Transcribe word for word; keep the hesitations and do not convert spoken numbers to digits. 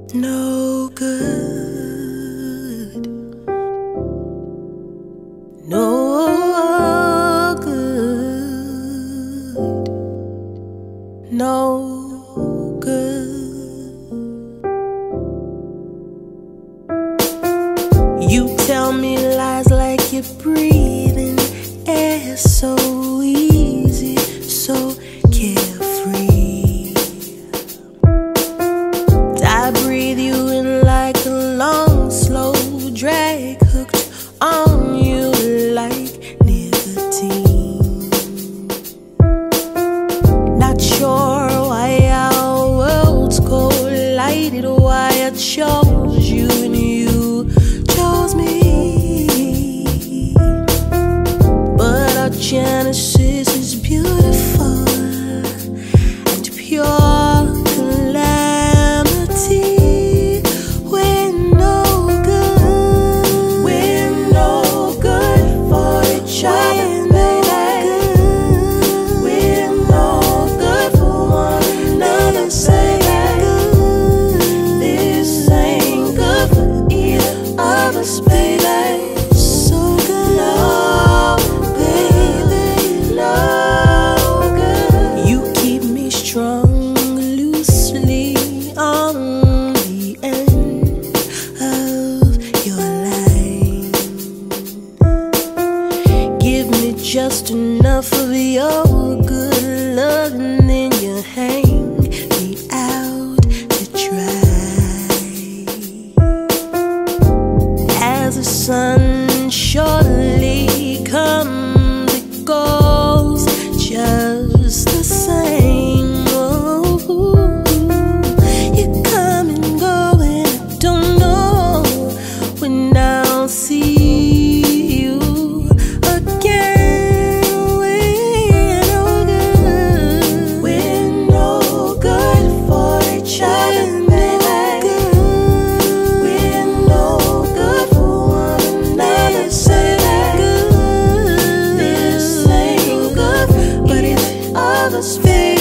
no good, no good, no good. You tell me lies like you're breathing air so easy, so carefree. I breathe you in like a long, slow drag, hooked on you like nicotine. Not sure why our worlds collided, why I chose you and you chose me. But our genesis is beautiful and pure. Just enough of your good love, and then you hang me out to dry. As the sun shortly comes, it goes just the same. Oh, you come and go, and I don't know when I'll see you again. Space.